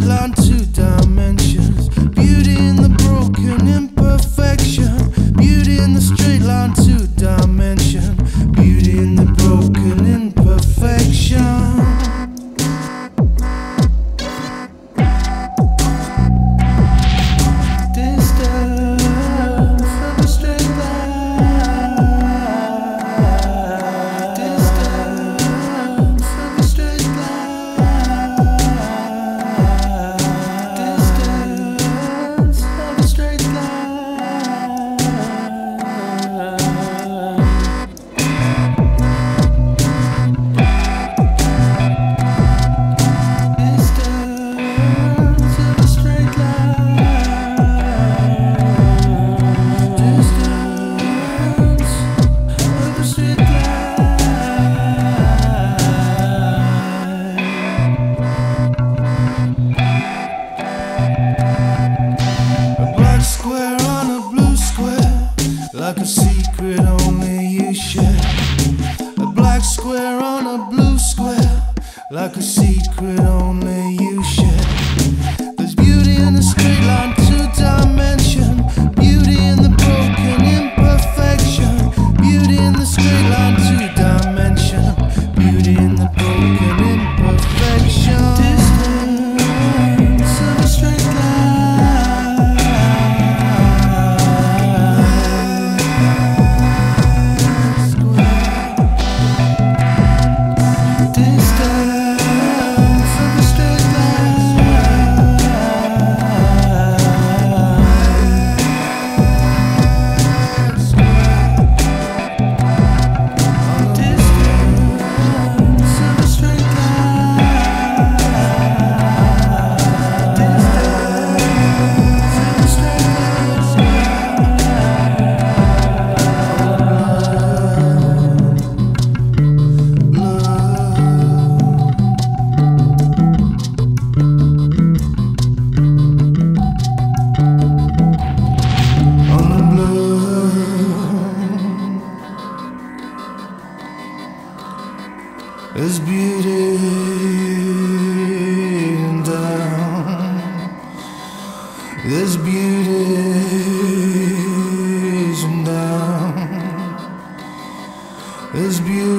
line, two dimensions. Beauty in the broken imperfection. Beauty in the straight line, two dimension. Beauty in the broken imperfection. Square on a blue square, like a secret only you share. A black square on a blue square, like a secret only you share. There's beauty in the straight line, two dimension. Beauty in the broken imperfection. Beauty in the straight line, two dimension. Beauty in the broken imperfection. Distance of a straight line. There's beauty and down. There's beauty and down. There's beauty.